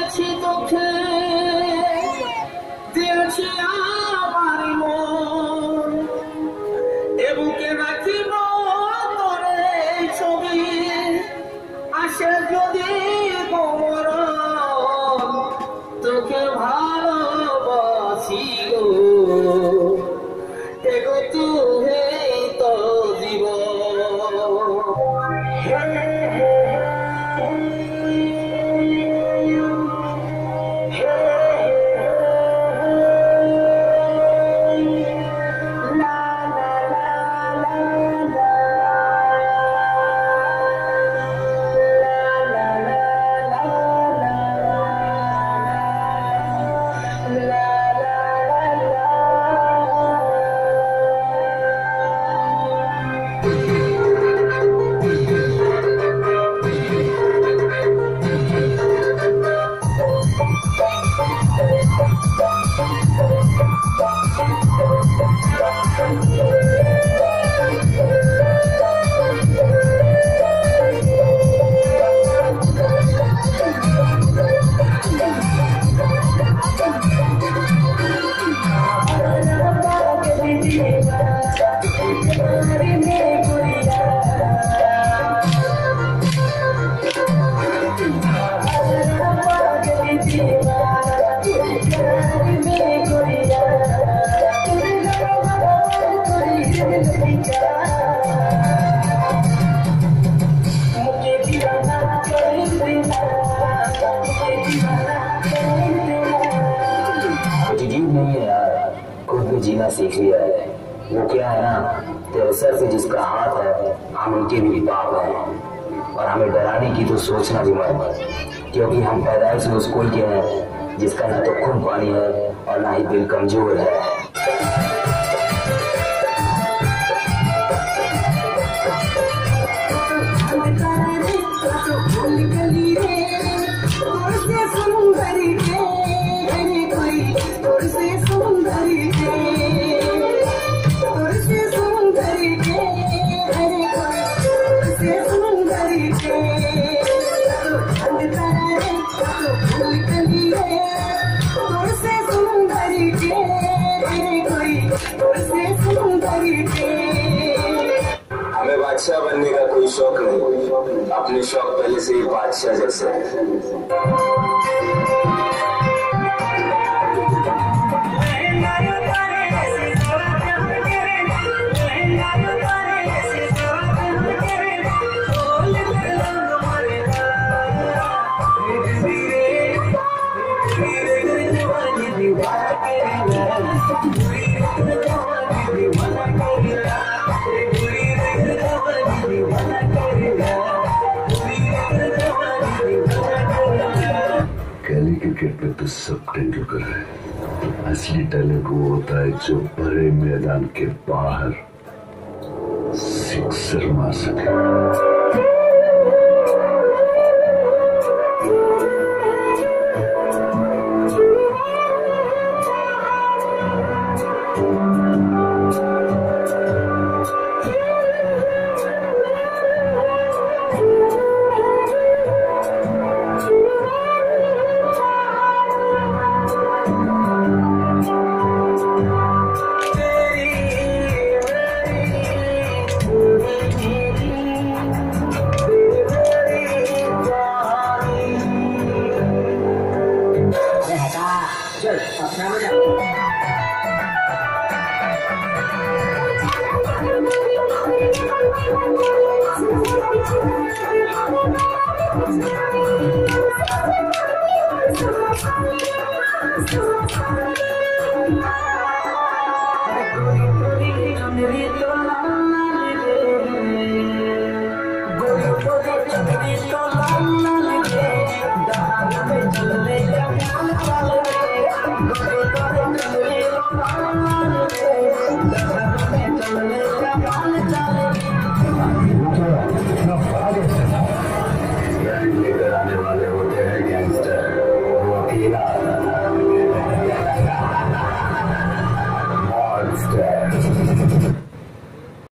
দিয়েছি তোকে, দিয়েছি আমার মন, এ বুকে রাখিব তোরে ছবি, আসে যদি মরণ তোকে ভালোবাসি গো, এগো তুই তো জীবন। जीना सीख लिया है। वो क्या है ना, तेरे सर से जिसका हाथ है हम उनके भी बाप हैं, और हमें डराने की तो सोचना भी मत, क्योंकि हम पैदाइश में उस कोई के हैं जिसका ना तो खून पानी है और ना ही दिल कमजोर है। हमें बादशाह बनने का कोई शौक नहीं, अपने शौक पहले से ही बादशाह जैसे है। क्रिकेट पे तो सब टेंडुलकर है, असली टैलेंट वो होता है जो भरे मैदान के बाहर सिक्सर मार सके। चलने